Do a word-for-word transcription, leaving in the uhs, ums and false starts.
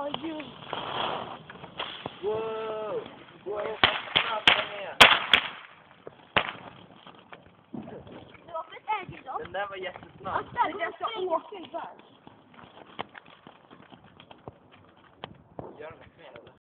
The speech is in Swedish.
Åh, gud. Wow! Wow, vad snabbt den är! Det var för ägg idag. Den där var jättesnabb. Det är ganska åker. Gör den mer eller?